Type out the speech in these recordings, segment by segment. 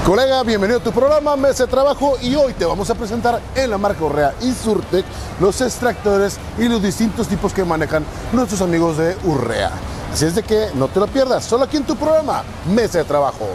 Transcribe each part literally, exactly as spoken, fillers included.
Colega, bienvenido a tu programa Mesa de Trabajo y hoy te vamos a presentar en la marca Urrea y Surtec los extractores y los distintos tipos que manejan nuestros amigos de Urrea. Así es de que no te lo pierdas, solo aquí en tu programa Mesa de Trabajo.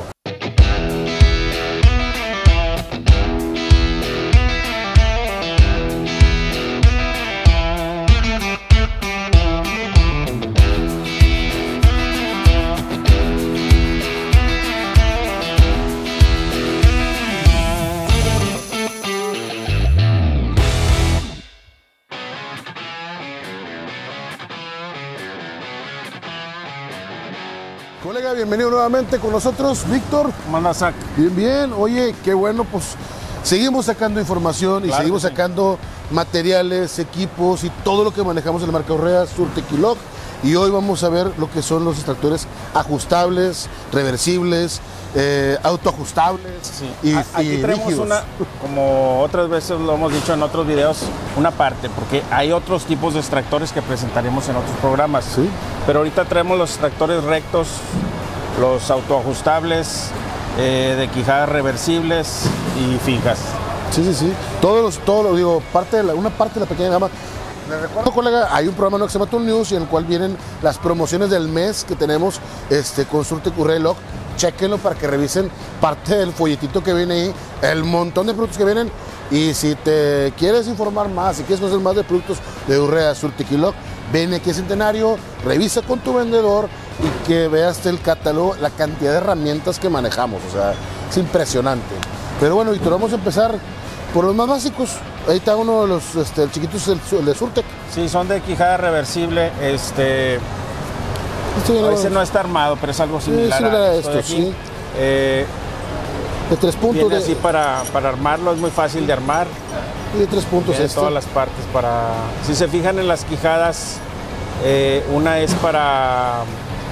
Colega, bienvenido nuevamente con nosotros, Víctor. ¿Cómo andas, Zach? Bien, bien. Oye, qué bueno, pues seguimos sacando información y Claro seguimos que sí. sacando materiales, equipos y todo lo que manejamos en la marca Urrea, Surtec y Loc. Y hoy vamos a ver lo que son los extractores ajustables, reversibles, eh, autoajustables Sí. y, A- Aquí y tenemos rígidos. una, como otras veces lo hemos dicho en otros videos, una parte, porque hay otros tipos de extractores que presentaremos en otros programas. Sí. Pero ahorita traemos los extractores rectos, los autoajustables, eh, de quijadas reversibles y fijas. Sí, sí, sí. Todos los, todos los, digo, parte de la, una parte de la pequeña gama. Les recuerdo, colega, hay un programa nuevo que se llama Tool News y en el cual vienen las promociones del mes que tenemos este, con Surtec, Urrea y Loc. Chéquenlo para que revisen parte del folletito que viene ahí, el montón de productos que vienen. Y si te quieres informar más, si quieres conocer más de productos de Urrea, Surtec y Loc, ven aquí a Centenario, revisa con tu vendedor y que veas el catálogo, la cantidad de herramientas que manejamos. O sea, es impresionante. Pero bueno, Víctor, vamos a empezar por los más básicos. Ahí está uno de los este, el chiquitos, el, el de Surtec. Sí, son de quijada reversible. Este, Este viene, ese no está armado, pero es algo similar, similar a a esto, de aquí. sí. Eh, de tres puntos. viene De, así para, para armarlo, es muy fácil de armar. y de tres puntos Tiene este. todas las partes para... Si se fijan en las quijadas, eh, una es para,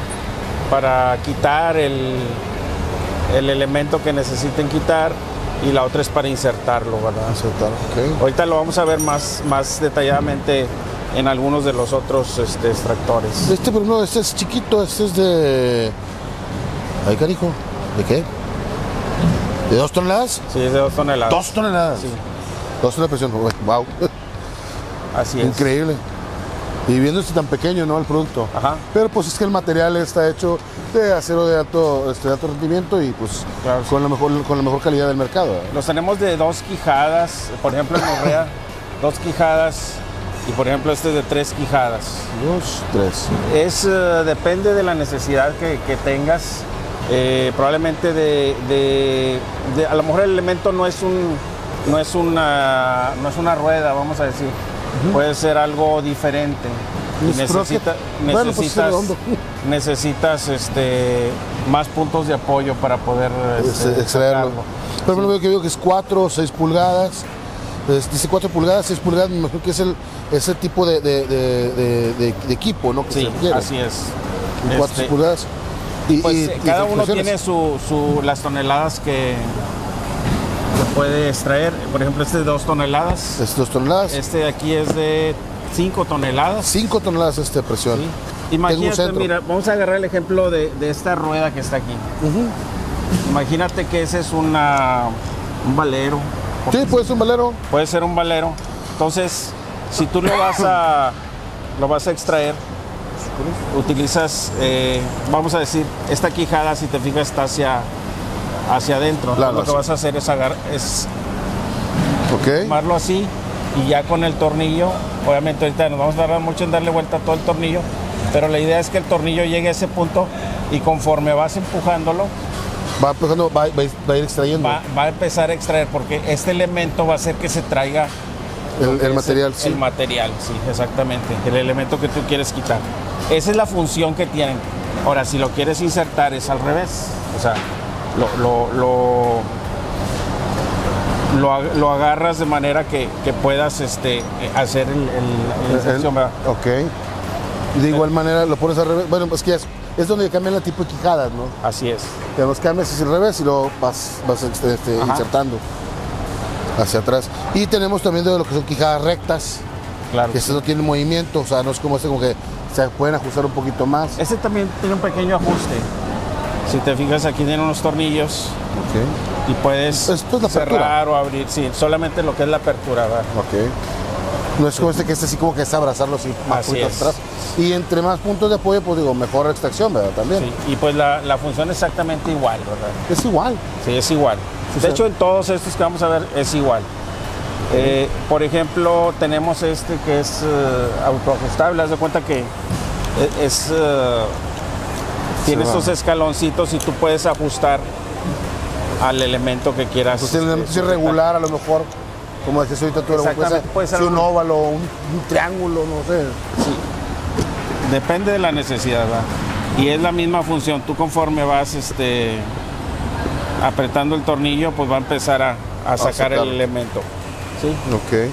para quitar el, el elemento que necesiten quitar y la otra es para insertarlo, ¿verdad? Aceptar, ok. Ahorita lo vamos a ver más, más detalladamente en algunos de los otros este, extractores. Este primero, este es chiquito, este es de... Ay, carijo, ¿de qué? ¿De dos toneladas? Sí, es de dos toneladas. Dos toneladas. Sí, Dos toneladas de presión, wow. así es. Increíble. Y viendo este tan pequeño, ¿no? El producto. Ajá. Pero pues es que el material está hecho de acero de alto, este, de alto rendimiento y pues Claro. con, la mejor, con la mejor calidad del mercado. ¿eh? Los tenemos de dos quijadas, por ejemplo en Urrea, dos quijadas y por ejemplo este es de tres quijadas. Dos, tres. Es, eh, depende de la necesidad que, que tengas. Eh, probablemente de, de- de- a lo mejor el elemento no es un no es una no es una rueda, vamos a decir. Puede ser algo diferente. Y Es necesita- sprocket. Bueno, pues es necesitas redondo. necesitas este más puntos de apoyo para poder este, Este, extraerlo. sacarlo. Por ejemplo, veo que veo que es cuatro o seis pulgadas. Pues, dice cuatro pulgadas, seis pulgadas, me imagino que es el, ese tipo de, de, de- de- de- de equipo, ¿no? Que se Sí, requiere. así es. cuatro Este, pulgadas. Y, Pues y- eh, y cada uno funciones. tiene su, su- las toneladas que, que puede extraer. Por ejemplo, este es de dos toneladas. Es dos toneladas. Este de aquí es de cinco toneladas. Cinco toneladas este de presión. Sí. Tengo un Imagínate, centro. mira, vamos a agarrar el ejemplo de, de esta rueda que está aquí. Imagínate que ese es una, un valero. Sí, puede ser un valero. Puede ser un valero. Entonces, si tú lo vas a, lo vas a extraer, utilizas, eh, vamos a decir, esta quijada, si te fijas, está hacia, hacia adentro. Claro, Lo que así. vas a hacer es, agar- es Ok. tomarlo así y ya con el tornillo, obviamente ahorita nos vamos a tardar mucho en darle vuelta a todo el tornillo, pero la idea es que el tornillo llegue a ese punto y conforme vas empujándolo, Va empezando, va, va a ir- va a ir extrayendo va, va a empezar a extraer, porque este elemento va a hacer que se traiga el, el es material. El, Sí. el material, sí, exactamente. El elemento que tú quieres quitar. Esa es la función que tienen. Ahora, si lo quieres insertar es al revés. O sea, lo, lo, lo, lo, ag- lo agarras de manera que, que puedas este, eh, hacer el, el- la inserción, ¿verdad? Ok. Y de igual manera lo pones al revés. Bueno, pues que es, es donde cambian el tipo de quijadas, ¿no? Así es. Que los cambias hacia el revés y luego vas, vas este, este, Ajá. insertando hacia atrás. Y tenemos también de lo que son quijadas rectas, Claro. que este no tiene movimiento, o sea, no es como este como que se pueden ajustar un poquito más. Este también tiene un pequeño ajuste. Si te fijas, aquí tiene unos tornillos. Ok. Y puedes Esto es la apertura. cerrar o abrir, sí, solamente lo que es la apertura, ¿verdad? Ok. No es como este que este así como que es abrazarlo así, más Así puntos es. atrás. Y entre más puntos de apoyo, pues digo, mejor extracción, ¿verdad? También. Sí, y pues la, la función es exactamente igual, ¿verdad? Es igual. Sí, es igual. Sí, de sí. hecho, en todos estos que vamos a ver es igual. Eh, por ejemplo, tenemos este que es uh, autoajustable. Haz de cuenta que es, es, uh, tiene va. estos escaloncitos y tú puedes ajustar al elemento que quieras. Entonces, el elemento es este, irregular, a lo mejor, como decías ahorita tú, Exactamente, puede ser un algo- óvalo, un, un triángulo, no sé. Sí. Depende de la necesidad, ¿verdad? Y es la misma función. Tú conforme vas este, apretando el tornillo, pues va a empezar a, a sacar sacarlo. el elemento. ¿Sí? Ok.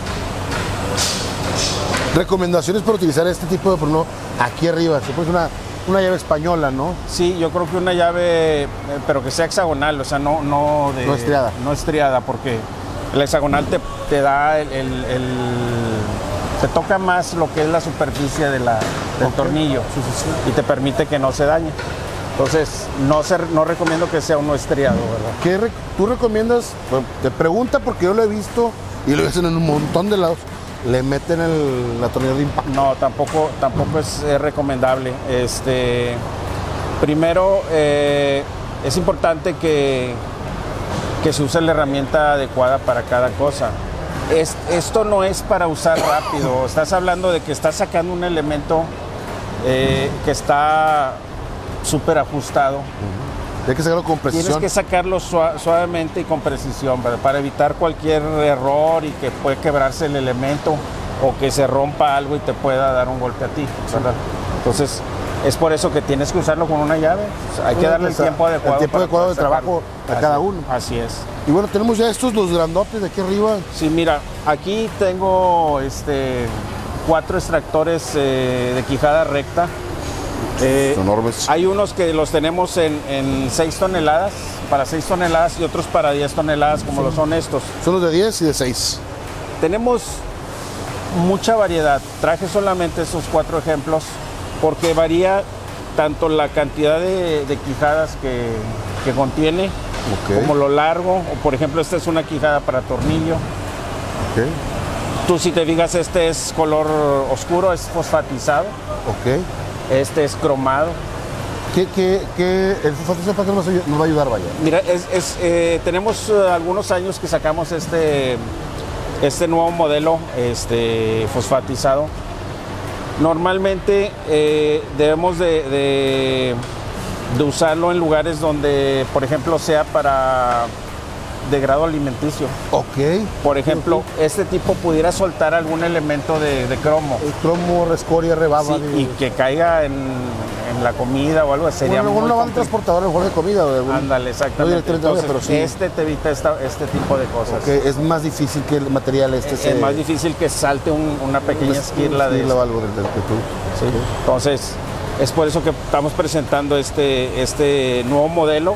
Recomendaciones para utilizar este tipo de porno aquí arriba. Se puede una, una llave española, ¿no? Sí, yo creo que una llave, eh, pero que sea hexagonal, o sea, no, no, de, No estriada. No estriada, porque el hexagonal te, te da el, el- el- te toca más lo que es la superficie de la, del Ok. tornillo y te permite que no se dañe. Entonces, no, se, no recomiendo que sea uno estriado, ¿verdad? ¿Qué re- tú recomiendas? Bueno, te pregunta porque yo lo he visto y lo hacen en un montón de lados. Le meten el atornillador de impacto. No, tampoco, tampoco es, eh, recomendable. Este, primero, eh, es importante que, que se use la herramienta adecuada para cada cosa. Es- esto no es para usar rápido. Estás hablando de que estás sacando un elemento eh, que está súper ajustado. Hay que sacarlo con Tienes precisión. que sacarlo sua- suavemente y con precisión, ¿verdad? Para evitar cualquier error y que puede quebrarse el elemento o que se rompa algo y te pueda dar un golpe a ti, ¿verdad? Entonces, es por eso que tienes que usarlo con una llave. O sea, hay que darle el O sea, tiempo adecuado. el tiempo para adecuado de poder trabajo sacarlo. a cada Así- uno. Así es. Y bueno, tenemos ya estos, los grandotes de aquí arriba. Sí, mira, aquí tengo este, cuatro extractores eh, de quijada recta. Eh, Son enormes. Hay unos que los tenemos en, en seis toneladas, para seis toneladas y otros para diez toneladas, como lo son estos. Son los de diez y de seis. Tenemos mucha variedad. Traje solamente esos cuatro ejemplos porque varía tanto la cantidad de, de quijadas que, que contiene Ok. como lo largo. O, por ejemplo, esta es una quijada para tornillo. Ok. Tú, si te fijas, este es color oscuro, es fosfatizado. Ok. Este es cromado. ¿Qué, qué, qué, el fosfatización para qué nos, ayu- nos va a ayudar, vaya? Mira, es, es, eh, tenemos eh, algunos años que sacamos este, este nuevo modelo este, fosfatizado. Normalmente eh, debemos de, de- de usarlo en lugares donde, por ejemplo, sea para de grado alimenticio. Ok. Por ejemplo, este tipo pudiera soltar algún elemento de, de cromo. El cromo, rescoria, rebaba. Sí, de- y que caiga en, en la comida o algo, sería bueno, muy una banda complicado. transportadora, a lo mejor de comida. O de algún- Ándale, No exactamente. directamente de comida, Entonces, pero sí. este te evita esta- este tipo de cosas. Ok, es más difícil que el material este Es más difícil que salte un- una pequeña esquirla de esquirla o esto. algo del, del, del producto. Sí. Entonces, es por eso que estamos presentando este, este nuevo modelo.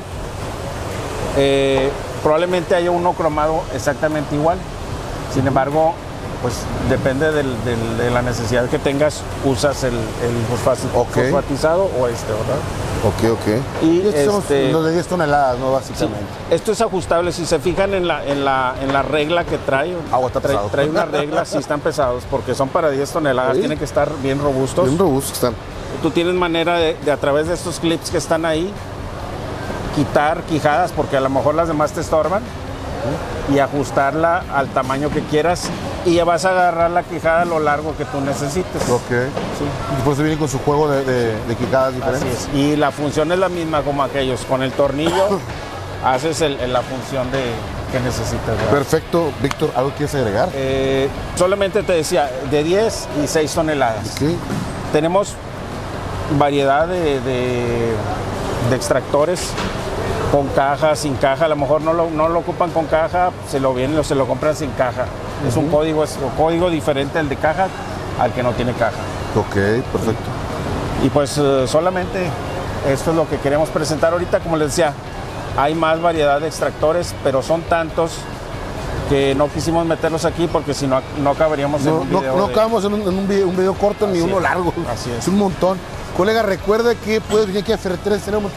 Eh, probablemente haya uno cromado exactamente igual. Sin embargo, pues depende del- del- de la necesidad que tengas, usas el, el fosfati- Ok. fosfatizado o este, ¿verdad? Ok, ok. Y estos son este- los de diez toneladas, ¿no? Sí, Básicamente. esto es ajustable. Si se fijan en la, en la, en la regla que trae, Agua está trae, pesado. trae una regla, sí están pesados, porque son para diez toneladas, Sí. tienen que estar bien robustos. Bien robustos están. Tú tienes manera de, de a través de estos clips que están ahí, quitar quijadas, porque a lo mejor las demás te estorban, y ajustarla al tamaño que quieras, y ya vas a agarrar la quijada a lo largo que tú necesites. Ok. Sí. Y después vienen con su juego de, de, de quijadas Así diferentes. es. Y la función es la misma como aquellos. Con el tornillo haces el- el- la función de, que necesitas. ¿verdad? Perfecto. Víctor, ¿algo quieres agregar? Eh, solamente te decía, de diez y seis toneladas. Sí. Tenemos variedad de, de- de extractores con caja, sin caja. A lo mejor no lo, no lo ocupan con caja, se lo vienen o se lo compran sin caja. Es un código, es un código diferente al de caja al que no tiene caja. Ok, perfecto. Y pues eh, solamente esto es lo que queremos presentar ahorita. Como les decía, hay más variedad de extractores, pero son tantos que no quisimos meterlos aquí porque si no, no acabaríamos en No, un no, video. no de- acabamos en un, en un video, un video corto ni Así uno es, largo. así es. Es un montón. Colega, recuerda que puedes venir aquí a Ferretería Estrella Monterrey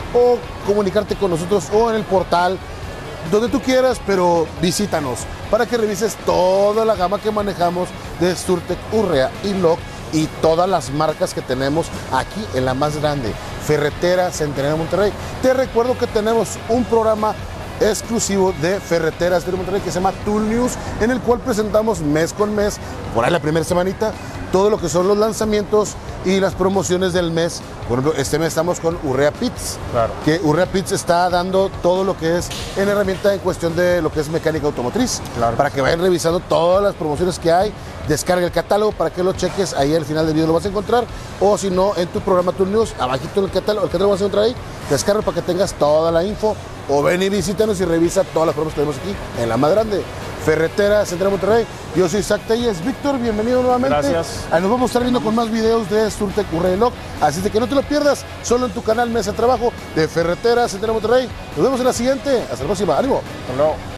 o comunicarte con nosotros o en el portal, donde tú quieras, pero visítanos para que revises toda la gama que manejamos de Surtec, Urrea y Lock y todas las marcas que tenemos aquí en la más grande, Ferretera Centenario de Monterrey. Te recuerdo que tenemos un programa exclusivo de Ferreteras de Monterrey que se llama Tool News, en el cual presentamos mes con mes, por ahí la primera semanita, todo lo que son los lanzamientos y las promociones del mes. Por ejemplo, este mes estamos con Urrea Pits, Claro. que Urrea Pits está dando todo lo que es en herramienta en cuestión de lo que es mecánica automotriz, Claro. para que vayan revisando todas las promociones que hay. Descarga el catálogo para que lo cheques, ahí al final del video lo vas a encontrar, o si no, en tu programa Tool News, abajito en el catálogo, el catálogo vas a encontrar ahí, descarga para que tengas toda la info, o ven y visítanos y revisa todas las promos que tenemos aquí en la más grande, Ferretera Centenario de Monterrey. Yo soy Isaac Telles. Víctor, bienvenido nuevamente. Gracias. Ahí nos vamos a estar viendo con más videos de Surtec, Urrea y Lock, así de que no te lo pierdas, solo en tu canal Mesa de Trabajo de Ferretera Centenario de Monterrey. Nos vemos en la siguiente, hasta la próxima, ánimo. Hasta luego.